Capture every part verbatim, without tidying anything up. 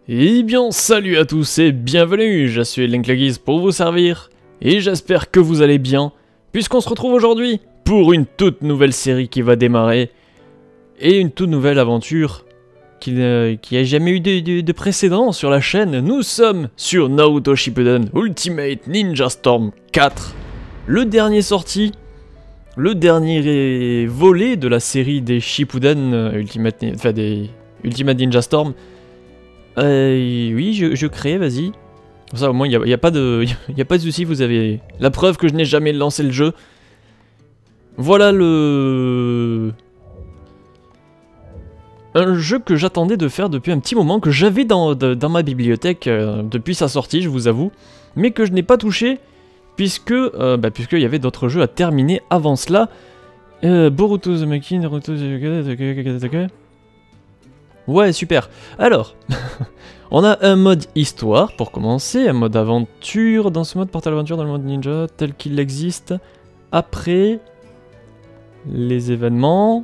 Eh bien, salut à tous et bienvenue, je suis Linklagiz pour vous servir, et j'espère que vous allez bien, puisqu'on se retrouve aujourd'hui pour une toute nouvelle série qui va démarrer, et une toute nouvelle aventure qui n'a euh, jamais eu de, de, de précédent sur la chaîne. Nous sommes sur Naruto Shippuden Ultimate Ninja Storm quatre, le dernier sorti, le dernier volet de la série des Shippuden euh, Ultimate, enfin des Ultimate Ninja Storm. Euh, oui, je, je crée, vas-y. Ça, au moins, il n'y a, y a pas de, y a pas de souci, vous avez la preuve que je n'ai jamais lancé le jeu. Voilà le... Un jeu que j'attendais de faire depuis un petit moment, que j'avais dans, dans ma bibliothèque euh, depuis sa sortie, je vous avoue, mais que je n'ai pas touché, puisque euh, bah, puisqu'il y avait d'autres jeux à terminer avant cela. Euh, Boruto Uzumaki, Naruto... Ouais, super. Alors, on a un mode histoire pour commencer, un mode aventure. Dans ce mode, porte à l'aventure dans le mode ninja tel qu'il existe après les événements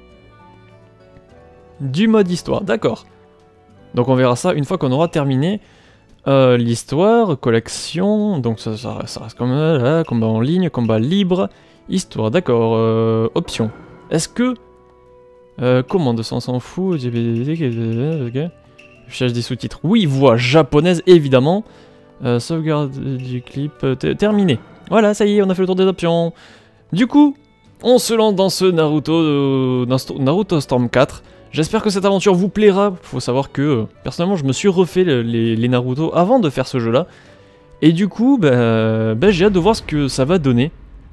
du mode histoire. D'accord. Donc on verra ça une fois qu'on aura terminé euh, l'histoire, collection. Donc ça, ça, ça reste comme là, combat en ligne, combat libre, histoire. D'accord. Euh, option. Est-ce que Euh, commande, ça on s'en fout. Affichage des sous-titres. Oui, voix japonaise, évidemment. Euh, sauvegarde du clip. Euh, terminé. Voilà, ça y est, on a fait le tour des options. Du coup, on se lance dans ce Naruto, euh, Naruto Storm quatre. J'espère que cette aventure vous plaira. Faut savoir que, euh, personnellement, je me suis refait le, les, les Naruto avant de faire ce jeu-là. Et du coup, bah, bah, j'ai hâte de voir ce que ça va donner.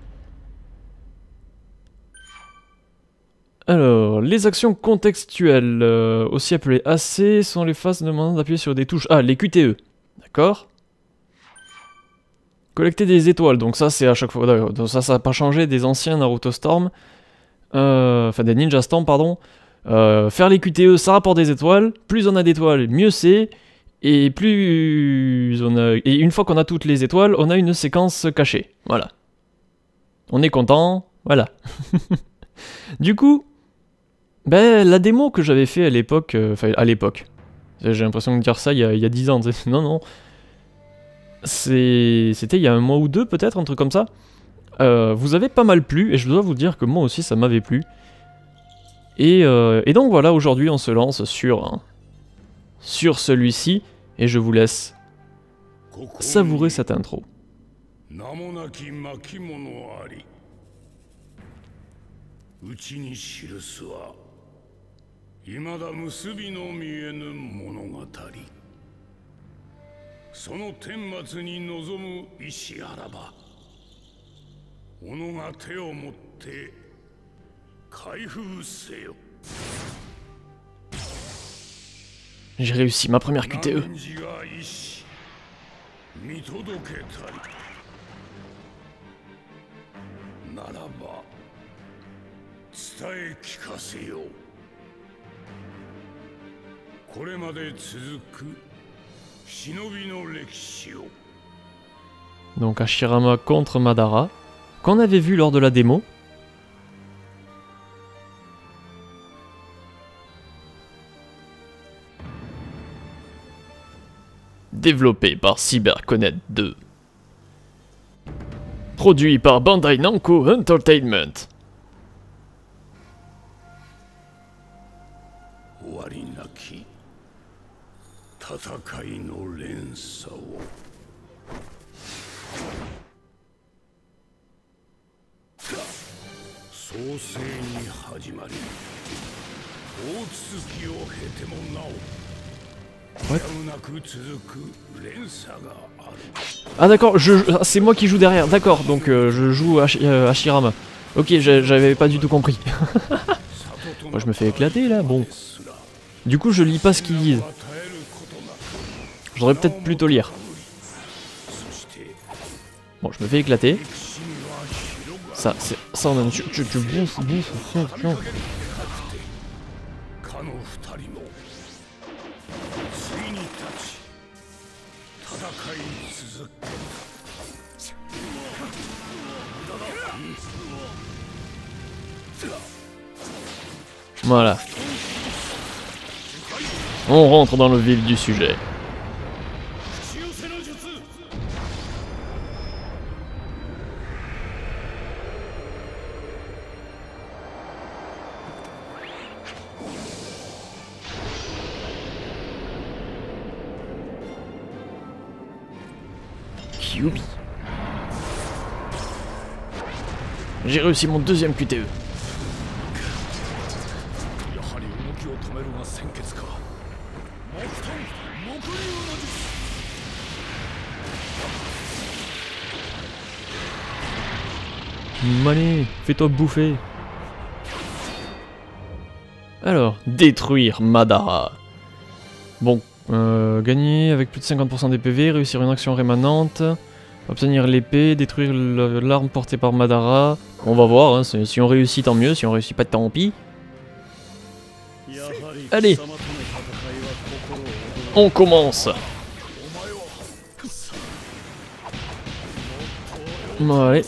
Alors, les actions contextuelles, euh, aussi appelées A C, sont les phases demandant d'appuyer sur des touches. Ah, les Q T E. D'accord. Collecter des étoiles, donc ça c'est à chaque fois... Donc ça, ça n'a pas changé des anciens Naruto Storm. Euh, enfin, des Ninja Storm, pardon. Euh, faire les Q T E, ça rapporte des étoiles. Plus on a d'étoiles, mieux c'est. Et plus on a... Et une fois qu'on a toutes les étoiles, on a une séquence cachée. Voilà. On est content. Voilà. Du coup... Ben, la démo que j'avais fait à l'époque, euh, enfin à l'époque, j'ai l'impression de dire ça il y a, il y a dix ans, non non, c'était il y a un mois ou deux peut-être, un truc comme ça, euh, vous avez pas mal plu, et je dois vous dire que moi aussi ça m'avait plu, et, euh, et donc voilà, aujourd'hui on se lance sur, hein, sur celui-ci, et je vous laisse savourer cette intro. J'ai réussi ma première Q T E. Donc Hashirama contre Madara, qu'on avait vu lors de la démo. Développé par CyberConnect deux. Produit par Bandai Namco Entertainment. What? Ah d'accord, je, c'est moi qui joue derrière, d'accord, donc euh, je joue Hashi, euh, Hashirama. Ok, j'avais pas du tout compris. Moi je me fais éclater là, bon. Du coup je lis pas ce qu'ils disent. J'aurais peut-être plutôt lire. Bon, je me fais éclater. Ça, c'est... Ça, on a... Tu, tu, tu bouffe, bouffe, bouffe, tiens. Voilà. On rentre dans le vif du sujet. Kyuubi. J'ai réussi mon deuxième Q T E. Allez, fais-toi bouffer. Alors, détruire Madara. Bon, euh, gagner avec plus de cinquante pour cent des P V, réussir une action rémanente, obtenir l'épée, détruire l'arme portée par Madara. On va voir, hein, si on réussit tant mieux, si on réussit pas tant pis. Allez, on commence. Allez.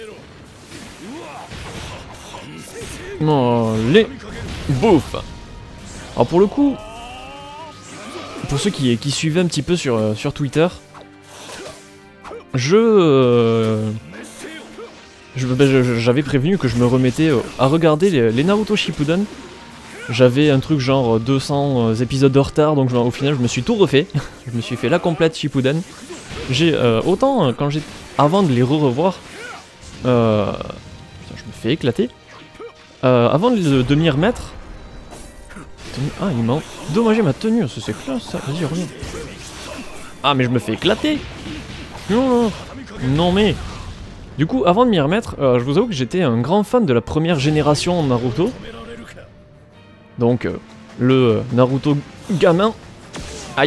Allez. Bouffe. Alors pour le coup, pour ceux qui, qui suivaient un petit peu sur, euh, sur Twitter, je... Euh, je ben, j'avais prévenu que je me remettais à regarder les, les Naruto Shippuden. J'avais un truc genre deux cents épisodes de retard, donc je, au final je me suis tout refait. Je me suis fait la complète Shippuden. J'ai euh, autant quand j'ai avant de les re-revoir, euh, putain, je me fais éclater. Euh, avant de, de m'y remettre, ah il m'a dommagé ma tenue, c'est classe ça. Vas-y reviens. Ah mais je me fais éclater. Non, non, non mais. Du coup, avant de m'y remettre, euh, je vous avoue que j'étais un grand fan de la première génération Naruto. Donc, euh, le Naruto gamin. Aïe.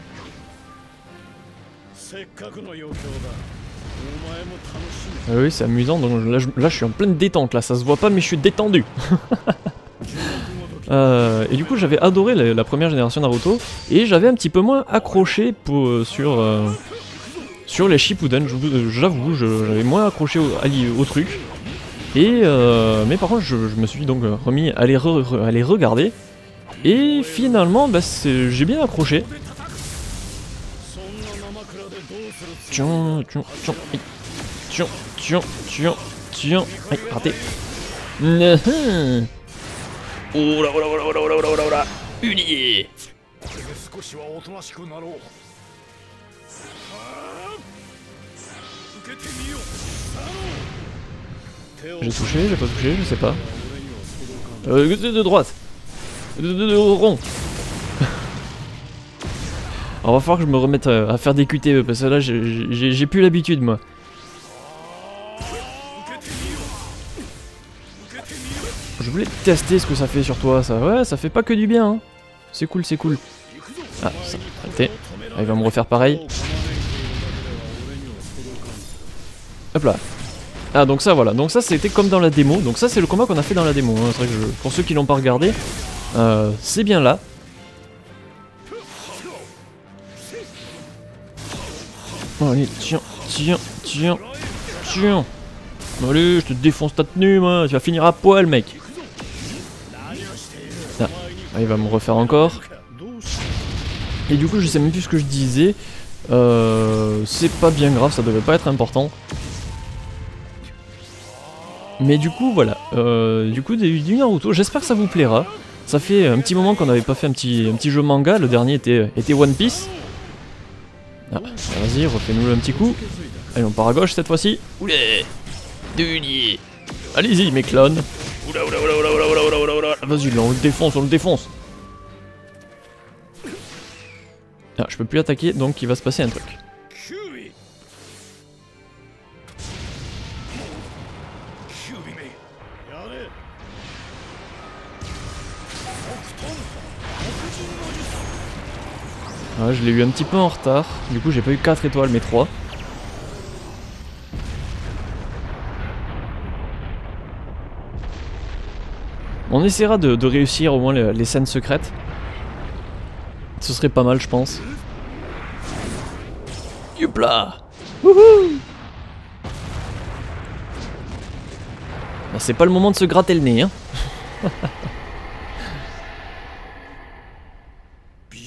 Euh, oui, c'est amusant. Donc là je, là, je suis en pleine détente. Là, ça se voit pas, mais je suis détendu. euh, et du coup, j'avais adoré la, la première génération Naruto. Et j'avais un petit peu moins accroché pour, euh, sur, euh, sur les Shippuden. J'avoue, j'avais moins accroché au, au truc. Et euh, mais par contre, je, je me suis donc remis à les, re, re, à les regarder. Et finalement, bah, j'ai bien accroché. Tiens, tiens, tiens, tiens, tiens, tiens, tiens, aïe, raté. Oh là, oh là, oh là, oh là, oh là, oh là, oh là, unier. J'ai touché, j'ai pas touché, je sais pas. Euh, de, de droite. De, de, de rond. Alors va falloir que je me remette à, à faire des Q T E, parce que là j'ai plus l'habitude moi. Je voulais tester ce que ça fait sur toi, ça. Ouais, ça fait pas que du bien, hein. C'est cool, c'est cool. Ah, ça, arrêtez. Ah, il va me refaire pareil. Hop là. Ah donc ça voilà, donc ça c'était comme dans la démo, donc ça c'est le combat qu'on a fait dans la démo, hein. C'est vrai que je... pour ceux qui l'ont pas regardé, euh, c'est bien là. Allez, tiens, tiens, tiens, tiens. Allez, je te défonce ta tenue moi, tu vas finir à poil mec. Ah, il va me refaire encore. Et du coup je sais même plus ce que je disais, euh, c'est pas bien grave, ça devait pas être important. Mais du coup, voilà, euh, du coup, du Naruto, j'espère que ça vous plaira. Ça fait un petit moment qu'on n'avait pas fait un petit, un petit jeu manga, le dernier était, était One Piece. Ah, vas-y, refais-nous un petit coup. Allez, on part à gauche cette fois-ci. Oulé, Dunier. Allez-y, mes clones. Oula, oula, oula, oula, oula, oula, oula, oula. Vas-y, là, on le défonce, on le défonce. Ah, je peux plus attaquer, donc il va se passer un truc. Ouais, je l'ai eu un petit peu en retard, du coup j'ai pas eu quatre étoiles mais trois. On essaiera de, de réussir au moins les, les scènes secrètes. Ce serait pas mal je pense. Youpla. Wouhou. C'est pas le moment de se gratter le nez hein.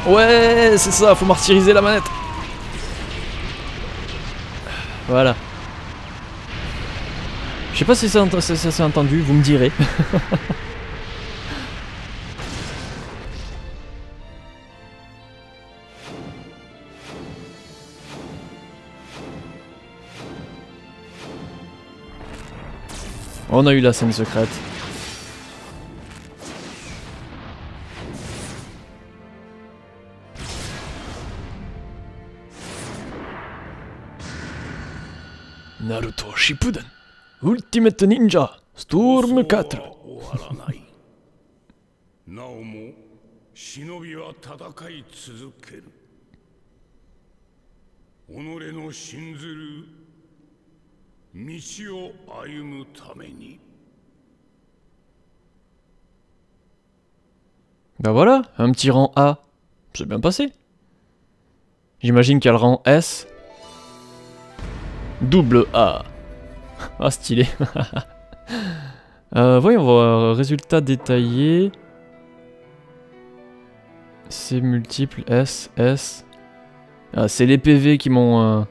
Ouais, c'est ça, faut martyriser la manette. Voilà. Je sais pas si ça, ça, ça s'est entendu, vous me direz. On a eu la scène secrète. Naruto Shippuden Ultimate Ninja Storm quatre. なおも忍びは戦い続ける。己の信ずる道を歩むために。 Bah voilà, un petit rang A. C'est bien passé. J'imagine qu'il y a le rang S. Double A. Ah, stylé. euh, voyons voir. Résultat détaillé. C'est multiple. S, S. Ah, c'est les P V qui m'ont... Euh,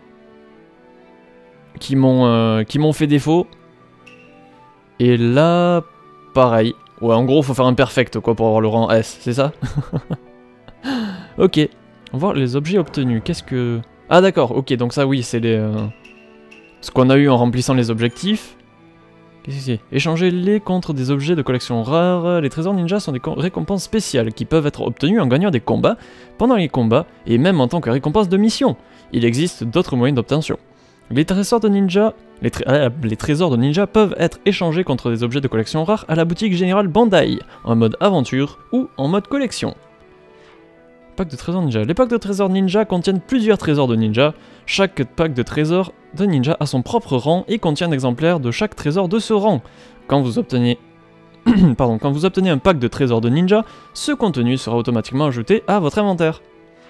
qui m'ont euh, qui m'ont fait défaut. Et là, pareil. Ouais, en gros, faut faire un perfect quoi pour avoir le rang S, c'est ça? Ok. On va voir les objets obtenus. Qu'est-ce que... Ah d'accord, ok, donc ça oui, c'est les... Euh... ce qu'on a eu en remplissant les objectifs. Qu'est-ce que c'est? Échanger-les contre des objets de collection rares. Les trésors ninja sont des récompenses spéciales qui peuvent être obtenues en gagnant des combats, pendant les combats, et même en tant que récompense de mission. Il existe d'autres moyens d'obtention. Les trésors de ninja... Les, tré euh, les trésors de ninja peuvent être échangés contre des objets de collection rares à la boutique générale Bandai, en mode aventure ou en mode collection. Pack de trésors ninja. Les packs de trésors ninja contiennent plusieurs trésors de ninja. Chaque pack de trésors de ninja a son propre rang et contient un exemplaire de chaque trésor de ce rang. Quand vous obtenez... Pardon, quand vous obtenez un pack de trésors de ninja, ce contenu sera automatiquement ajouté à votre inventaire.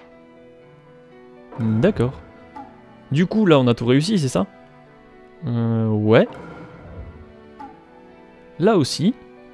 D'accord. Du coup, là, on a tout réussi, c'est ça? Euh, ouais. Là aussi.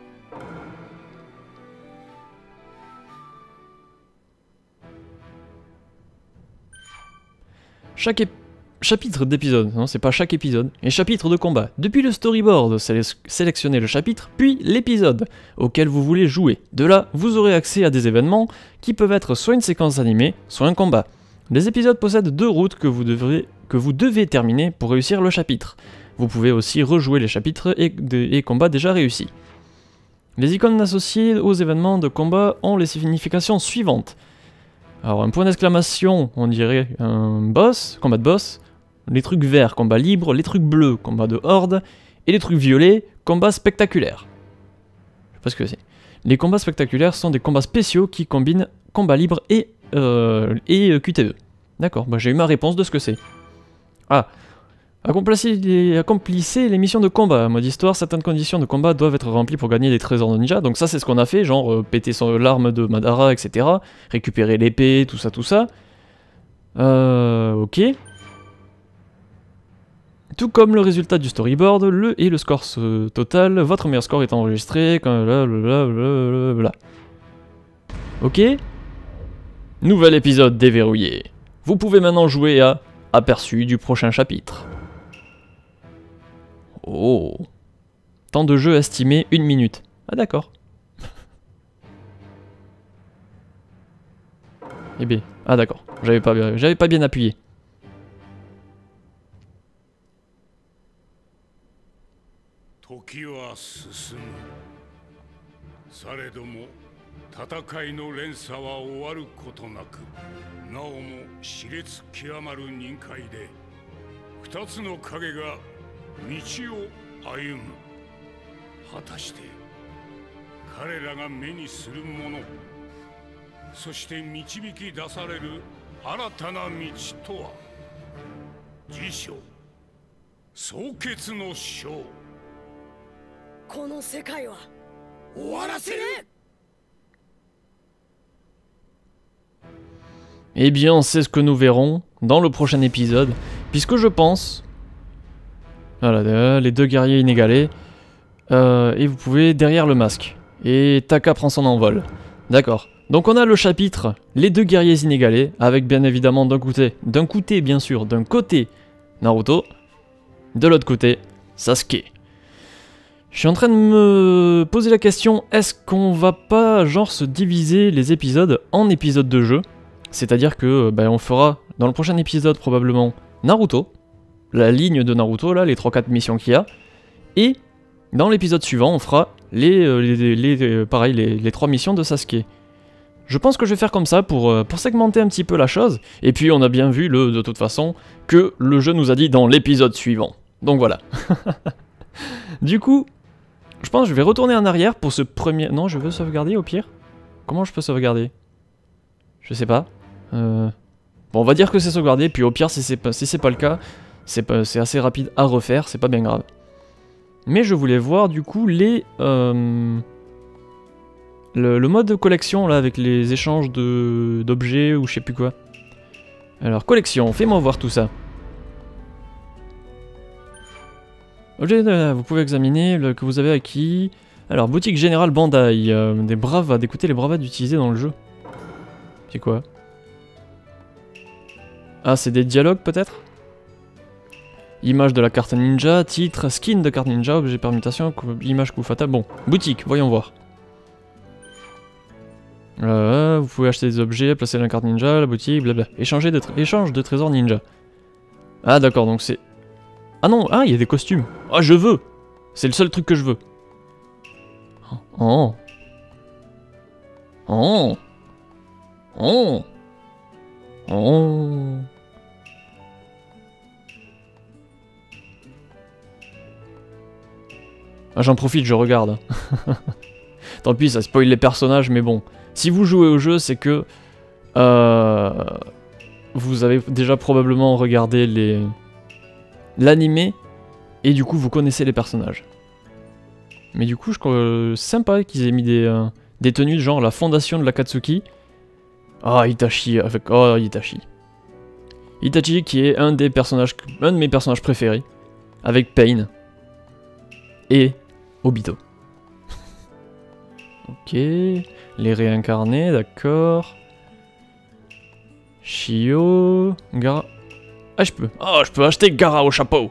Chaque ép chapitre d'épisode, non c'est pas chaque épisode, et chapitre de combat. Depuis le storyboard, sé sélectionnez le chapitre, puis l'épisode auquel vous voulez jouer. De là, vous aurez accès à des événements qui peuvent être soit une séquence animée, soit un combat. Les épisodes possèdent deux routes que vous, devrez, que vous devez terminer pour réussir le chapitre. Vous pouvez aussi rejouer les chapitres et, de, et combats déjà réussis. Les icônes associées aux événements de combat ont les significations suivantes. Alors un point d'exclamation, on dirait un boss, combat de boss. Les trucs verts, combat libre. Les trucs bleus, combat de horde. Et les trucs violets, combat spectaculaire. Je sais pas ce que c'est. Les combats spectaculaires sont des combats spéciaux qui combinent combat libre et, euh, et Q T E. D'accord, bah j'ai eu ma réponse de ce que c'est. Ah, accomplissez les, accomplissez les missions de combat. Mode histoire, certaines conditions de combat doivent être remplies pour gagner des trésors de ninja. Donc ça c'est ce qu'on a fait, genre euh, péter son l'arme de Madara, et cetera. Récupérer l'épée, tout ça, tout ça. Euh, ok. Tout comme le résultat du storyboard, le et le score total, votre meilleur score est enregistré, quand blablabla. Ok. Nouvel épisode déverrouillé. Vous pouvez maintenant jouer à aperçu du prochain chapitre. Oh. Temps de jeu estimé une minute. Ah d'accord. Eh bien, ah d'accord. J'avais pas, j'avais pas bien appuyé. Eh bien, c'est ce que nous verrons dans le prochain épisode, puisque je pense... Voilà, les deux guerriers inégalés, euh, et vous pouvez derrière le masque. Et Taka prend son envol. D'accord. Donc on a le chapitre Les deux guerriers inégalés, avec bien évidemment d'un côté, d'un côté bien sûr, d'un côté Naruto, de l'autre côté Sasuke. Je suis en train de me poser la question, est-ce qu'on va pas genre se diviser les épisodes en épisodes de jeu? C'est-à-dire que ben, on fera dans le prochain épisode probablement Naruto, la ligne de Naruto là, les trois quatre missions qu'il y a, et dans l'épisode suivant on fera les, euh, les, les, les, pareil, les, les trois missions de Sasuke. Je pense que je vais faire comme ça pour, euh, pour segmenter un petit peu la chose, et puis on a bien vu le, de toute façon que le jeu nous a dit dans l'épisode suivant. Donc voilà. Du coup, je pense que je vais retourner en arrière pour ce premier... Non, je veux sauvegarder au pire. Comment je peux sauvegarder? Je sais pas. Euh... Bon, on va dire que c'est sauvegardé, puis au pire, si c'est pas, si c'est pas le cas, c'est assez rapide à refaire, c'est pas bien grave. Mais je voulais voir du coup les... Euh... Le, le mode de collection là, avec les échanges de d'objets ou je sais plus quoi. Alors, collection, fais-moi voir tout ça. Objet, euh, vous pouvez examiner le que vous avez acquis. Alors, boutique générale Bandai. Euh, des bravades, d'écouter les bravades utilisées dans le jeu. C'est quoi? Ah, c'est des dialogues peut-être? Image de la carte ninja, titre, skin de carte ninja, objet permutation, image coup fatal. Bon, boutique, voyons voir. Euh, vous pouvez acheter des objets, placer la carte ninja, la boutique, blabla. Échanger de échange de trésors ninja. Ah d'accord, donc c'est... Ah non, ah il y a des costumes. Ah je veux. C'est le seul truc que je veux. Oh. Oh. Oh. Oh. Ah j'en profite, je regarde. Tant pis, ça spoil les personnages, mais bon. Si vous jouez au jeu, c'est que... Euh, vous avez déjà probablement regardé les... l'animé, et du coup vous connaissez les personnages. Mais du coup, je trouve euh, sympa qu'ils aient mis des, euh, des tenues genre la fondation de l'Akatsuki. Ah, Itachi, avec... Oh, Itachi. Itachi qui est un des personnages... un de mes personnages préférés. Avec Pain. Et Obito. Ok, les réincarnés, d'accord. Shio, Gara... Ah, je peux. Oh, je peux acheter Gara au chapeau.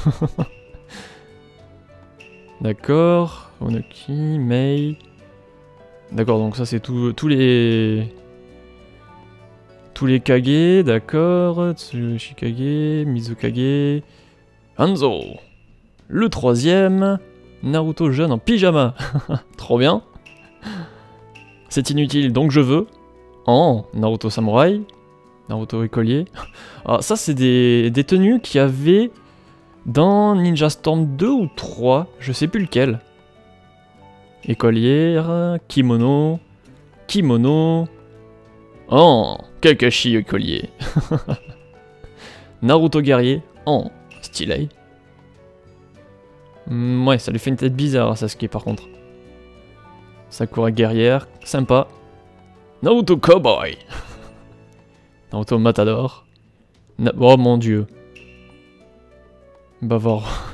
D'accord, Onoki, Mei... D'accord, donc ça c'est tout, tous les... Tous les Kage, d'accord. Tsushikage, Mizukage... Hanzo. Le troisième... Naruto jeune en pyjama. Trop bien. C'est inutile, donc je veux. Oh, Naruto samouraï. Naruto écolier. Alors ça c'est des, des tenues qu'il y avait dans Ninja Storm deux ou trois, je sais plus lequel. Écolière, kimono, kimono. Oh, Kakashi écolier. Naruto guerrier. Oh, stylé. Mm, ouais, ça lui fait une tête bizarre à Sasuke par contre. Sakura guerrière, sympa. Naruto cowboy. Naruto matador. Na oh mon dieu. Bavard.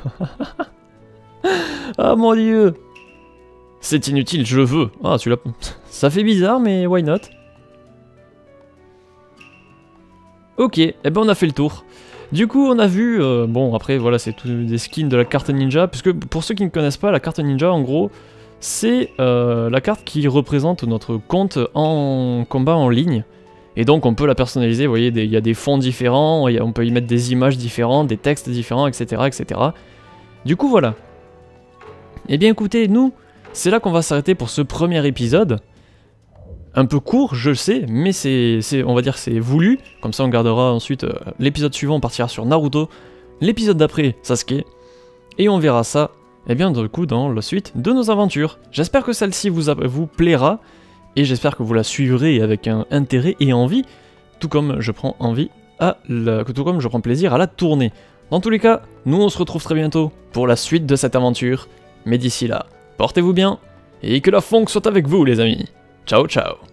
Ah mon dieu. C'est inutile, je veux. Ah, tu l'as... Ça fait bizarre, mais why not? Ok, et eh ben on a fait le tour. Du coup, on a vu... Euh, bon, après, voilà, c'est tous des skins de la carte ninja. Puisque, pour ceux qui ne connaissent pas, la carte ninja, en gros... C'est euh, la carte qui représente notre compte en combat en ligne. Et donc on peut la personnaliser, vous voyez, il y a des fonds différents, y a, on peut y mettre des images différentes, des textes différents, et cetera et cetera. Du coup voilà. Eh bien écoutez, nous, c'est là qu'on va s'arrêter pour ce premier épisode. Un peu court, je le sais, mais c'est, on va dire c'est voulu. Comme ça on gardera ensuite, euh, l'épisode suivant on partira sur Naruto. L'épisode d'après, Sasuke. Et on verra ça... Et eh bien du coup dans la suite de nos aventures. J'espère que celle-ci vous, vous plaira, et j'espère que vous la suivrez avec un intérêt et envie, tout comme je prends envie à la, tout comme je prends plaisir à la tourner. Dans tous les cas, nous on se retrouve très bientôt pour la suite de cette aventure, mais d'ici là, portez-vous bien, et que la funk soit avec vous les amis. Ciao ciao.